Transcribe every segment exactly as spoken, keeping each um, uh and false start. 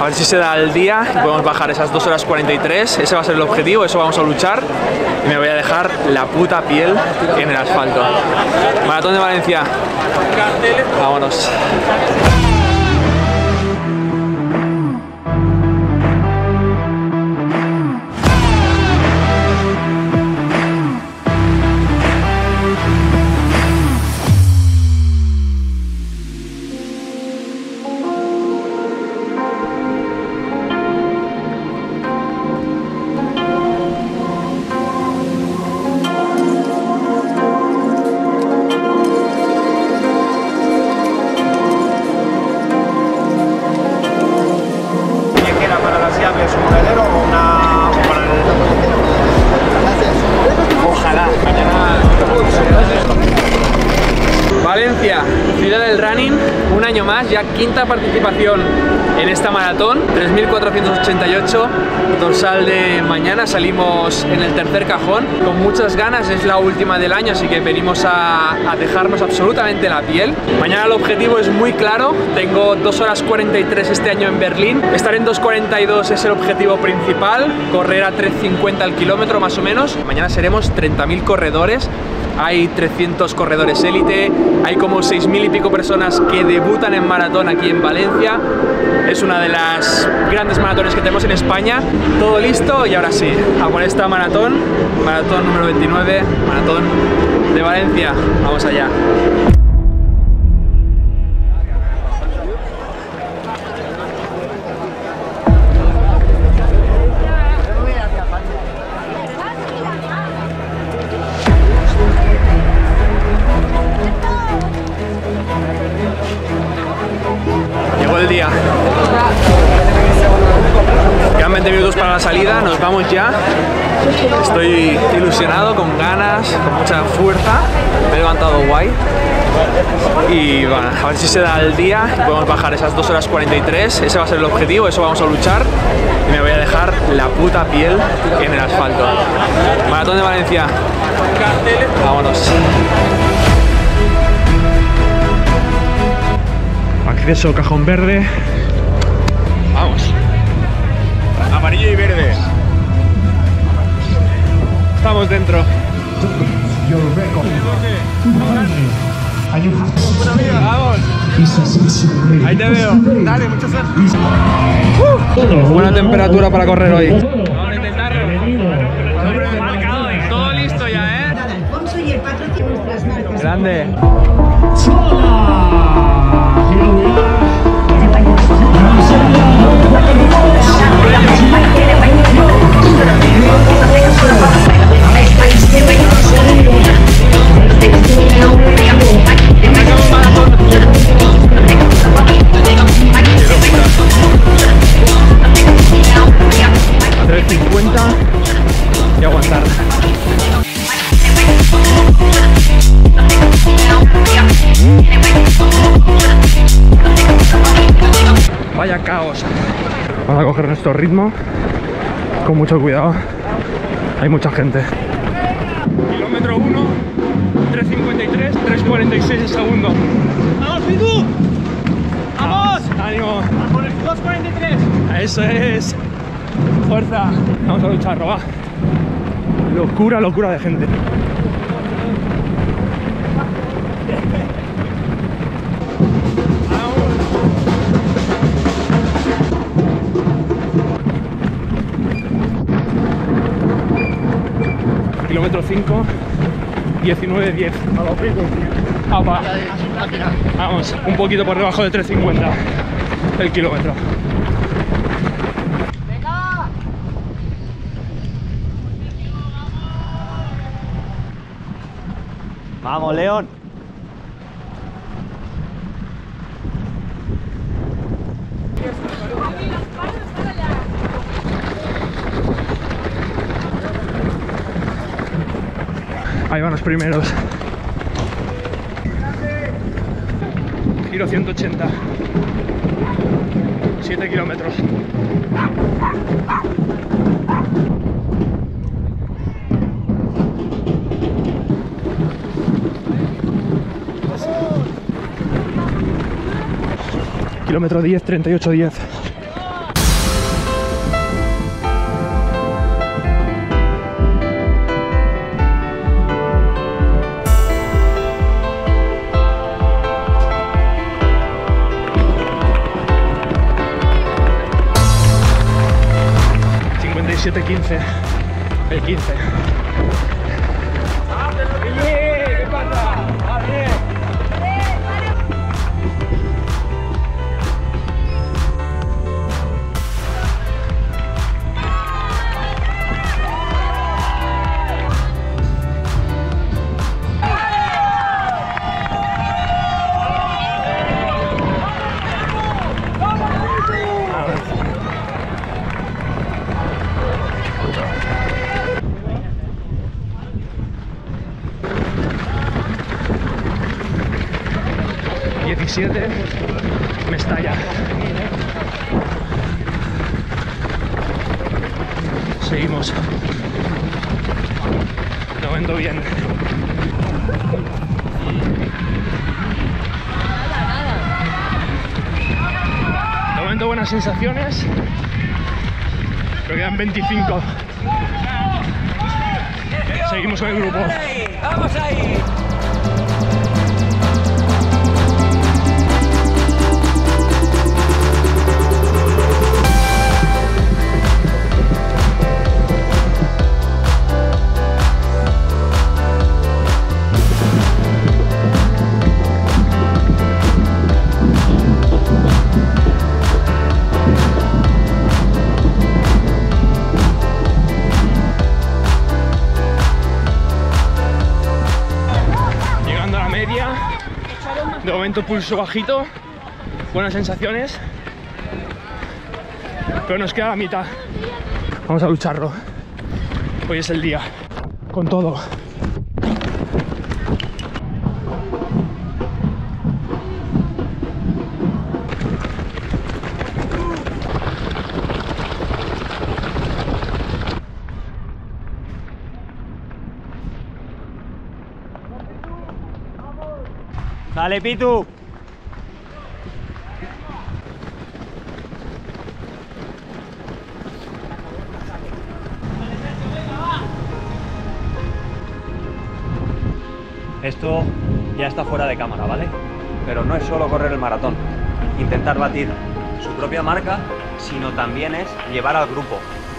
a ver si se da el día y podemos bajar esas dos horas cuarenta y tres. Ese va a ser el objetivo, eso vamos a luchar. Y me voy a dejar la puta piel en el asfalto. Maratón de Valencia. Vámonos. Valencia, ciudad del running, un año más, ya quinta participación en esta maratón, tres mil cuatrocientos ochenta y ocho, dorsal de mañana, salimos en el tercer cajón, con muchas ganas, es la última del año, así que venimos a, a dejarnos absolutamente la piel. Mañana el objetivo es muy claro, tengo dos horas cuarenta y tres este año en Berlín, estar en dos cuarenta y dos es el objetivo principal, correr a tres cincuenta al kilómetro más o menos. Mañana seremos treinta mil corredores. Hay trescientos corredores élite, hay como seis mil y pico personas que debutan en maratón aquí en Valencia. Es una de las grandes maratones que tenemos en España. Todo listo y ahora sí, a por esta maratón, maratón número veintinueve, maratón de Valencia. Vamos allá. El día. Quedan veinte minutos para la salida, nos vamos ya. Estoy ilusionado, con ganas, con mucha fuerza. Me he levantado guay. Y bueno, a ver si se da el día y podemos bajar esas dos horas cuarenta y tres. Ese va a ser el objetivo, eso vamos a luchar. Y me voy a dejar la puta piel en el asfalto. Maratón de Valencia. Vámonos. Acceso cajón verde. Vamos. Amarillo y verde. Estamos dentro. Vamos. Ahí te veo. Dale, mucha suerte. Uh, buena temperatura para correr hoy. Vamos a intentarlo. Todo listo ya, ¿eh? Grande. A tres cincuenta y aguantar. Vaya caos. Vamos a coger nuestro ritmo con mucho cuidado. Hay mucha gente. Kilómetro uno, tres cincuenta y tres, tres cuarenta y seis el segundo. ¡Vamos, Pitu! ¡Vamos! ¡Ánimo! ¡A por el dos cuarenta y tres! ¡Eso es! ¡Fuerza! Vamos a lucharlo, va. Locura, locura de gente. Kilómetro cinco, diecinueve diez. Vamos, un poquito por debajo de tres cincuenta el kilómetro. Vamos, León. Ahí van los primeros. Giro ciento ochenta. siete kilómetros. Kilómetro diez, treinta y ocho diez. diecisiete quince. El quince. ¿Qué pasa? ¡Ah, bien! diecisiete, me estalla. Seguimos. De momento bien. De momento buenas sensaciones, pero quedan veinticinco. Seguimos con el grupo. ¡Vamos ahí! De momento pulso bajito, buenas sensaciones, pero nos queda la mitad. Vamos a lucharlo. Hoy es el día, con todo. ¡Dale, Pitu! Esto ya está fuera de cámara, ¿vale? Pero no es solo correr el maratón, intentar batir su propia marca, sino también es llevar al grupo.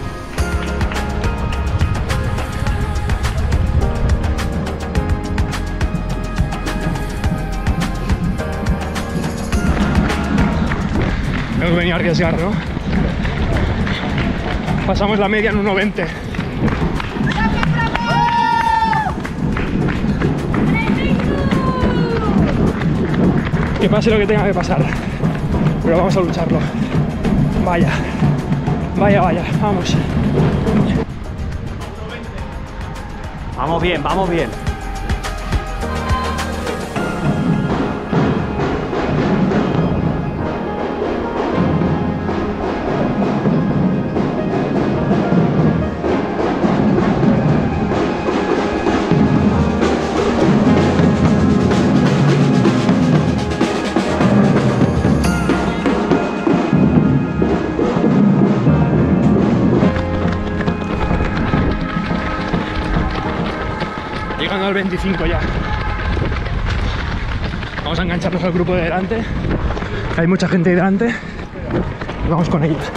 Hemos venido a arriesgar, ¿no? Pasamos la media en uno veinte. Que pase lo que tenga que pasar, pero vamos a lucharlo. Vaya, vaya, vaya, vamos. Vamos bien, vamos bien. Llegando al veinticinco ya. Vamos a engancharnos al grupo de delante. Hay mucha gente ahí delante. Y vamos con ellos.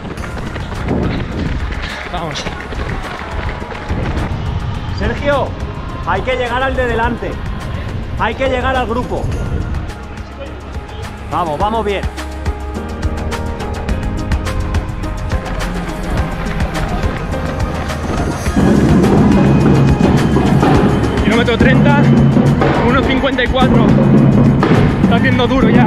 Vamos. Sergio, hay que llegar al de delante. Hay que llegar al grupo. Vamos, vamos bien. Kilómetro treinta, uno cincuenta y cuatro. Está haciendo duro ya.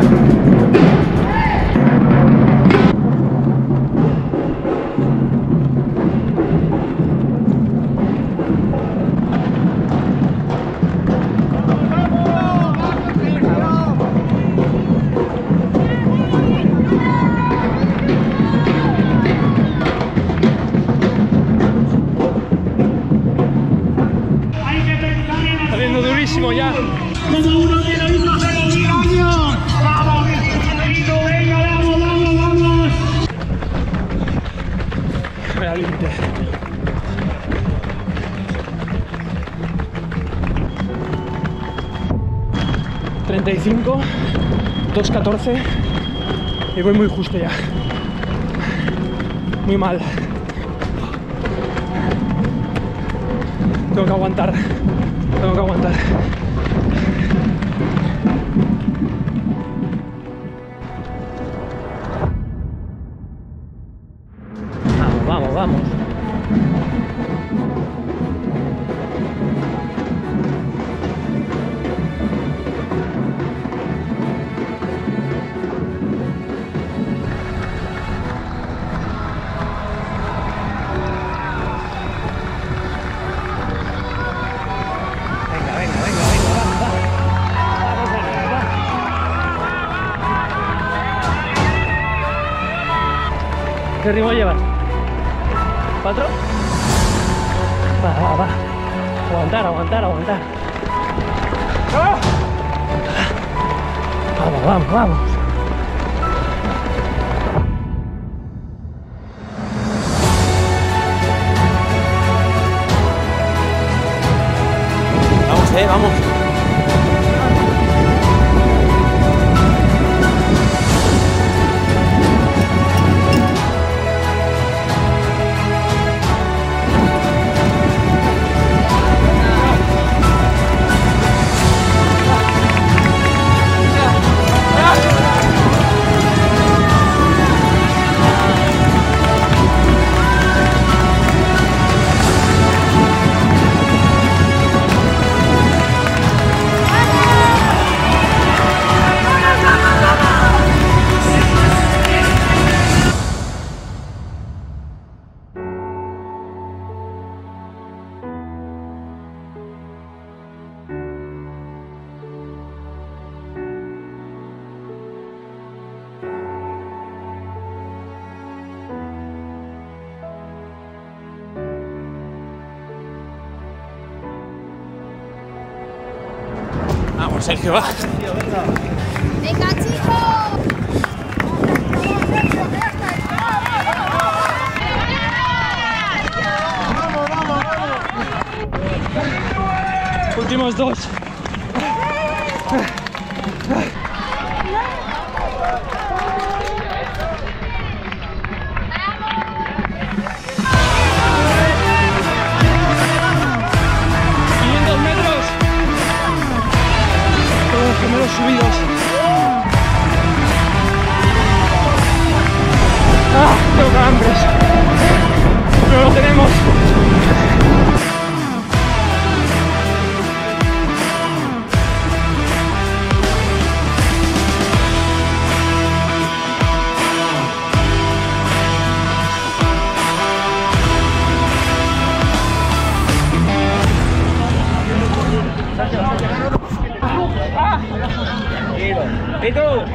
Ya. Como uno que lo hizo hace mil años. Vamos, Jesucristo, venga, vamos, vamos, vamos. Voy al límite. treinta y cinco, dos catorce y voy muy justo ya. Muy mal. Tengo que aguantar. Tengo que aguantar. Vamos, vamos, vamos. ¿Qué ritmo llevas? ¿Cuatro? Va, va, va. Aguantar, aguantar, aguantar. Vamos, vamos, vamos. Vamos, eh, vamos. Vamos, Sergio, va. ¡Venga, chicos! Últimos dos. quinientos metros. Todos los primeros subidos. ¡Ah! Tengo calambres. Pero lo tenemos. ¡Pito!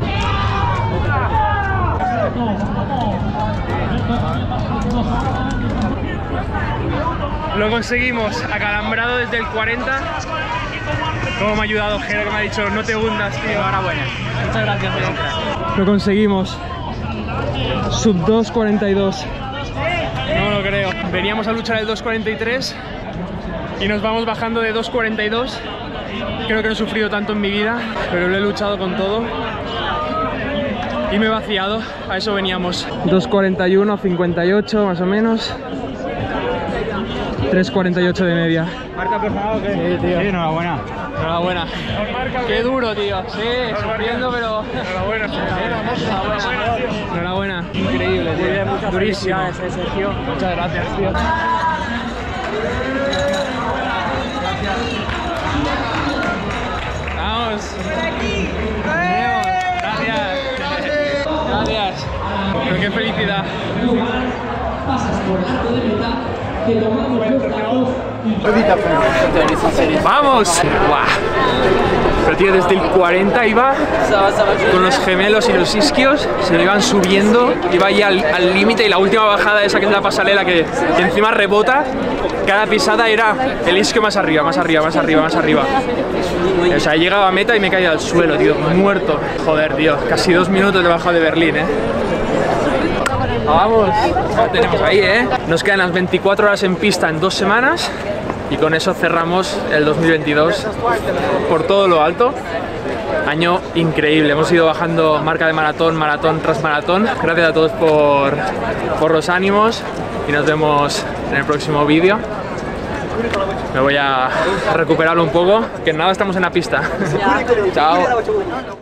Lo conseguimos, acalambrado desde el cuarenta. Cómo me ha ayudado Jero, que me ha dicho no te hundas, tío. Enhorabuena. Muchas gracias, tío. Lo conseguimos. Sub dos cuarenta y dos. No lo creo. Veníamos a luchar el dos cuarenta y tres y nos vamos bajando de dos cuarenta y dos. Creo que no he sufrido tanto en mi vida, pero lo he luchado con todo y me he vaciado. A eso veníamos. dos cuarenta y uno, cincuenta y ocho más o menos. tres cuarenta y ocho de media. ¿Marca personal o qué? Sí, tío. Sí, enhorabuena. Enhorabuena. Qué duro, tío. Sí, sufriendo, pero... Enhorabuena. Enhorabuena. Enhorabuena. Increíble, tío. Muy bien, muchas durísimo. felicidades, Sergio. Muchas gracias, tío. Vamos. Gracias. Gracias. Pero qué felicidad. Pasas por alto de meta, que tomamos los datos. ¡Vamos! ¡Guau! Pero tío, desde el cuarenta iba con los gemelos y los isquios, se me iban subiendo, iba ahí al límite y la última bajada esa que es la pasarela que, que encima rebota, cada pisada era el isquio más arriba, más arriba, más arriba, más arriba. O sea, he llegado a meta y me he caído al suelo, tío, muerto. Joder, tío, casi dos minutos de bajada de Berlín, eh. Vamos, ya tenemos ahí, eh. Nos quedan las veinticuatro horas en pista en dos semanas. Y con eso cerramos el dos mil veintidós por todo lo alto. Año increíble, hemos ido bajando marca de maratón, maratón tras maratón. Gracias a todos por, por los ánimos y nos vemos en el próximo vídeo. me voy a recuperar un poco, que nada, estamos en la pista. Chao.